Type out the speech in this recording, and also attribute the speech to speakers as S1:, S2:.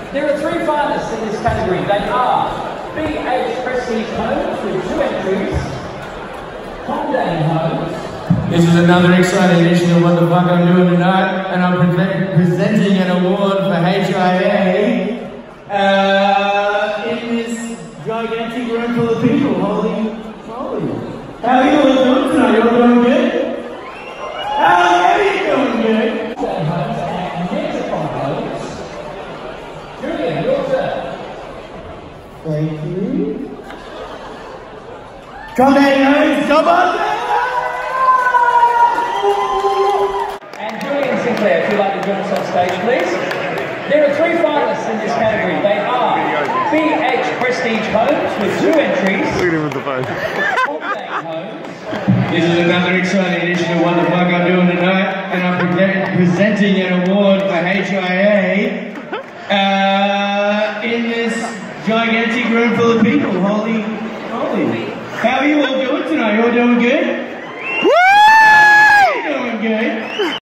S1: There are 3 finalists in this category. They are BH Prestige Homes with 2 entries, Holiday Homes.
S2: This is another exciting edition of What the Fuck I'm Doing Tonight, and I'm presenting an award for HIA in this gigantic room full of people. Holy moly. How are you all doing tonight? You all doing good? How are you doing good?
S1: Holiday Homes and Metricon Homes. Julian, your turn.
S2: Thank you. Come on!
S1: Sinclair, if you'd like to join us on stage, please. There are 3 finalists in this category. They are BH Prestige Homes with 2 entries.
S3: Look at him with the phone.
S1: Holiday Homes.
S2: This is another exciting edition of What the Fuck I'm Doing Tonight, and I'm presenting an award for HIA in this gigantic room full of people. Holy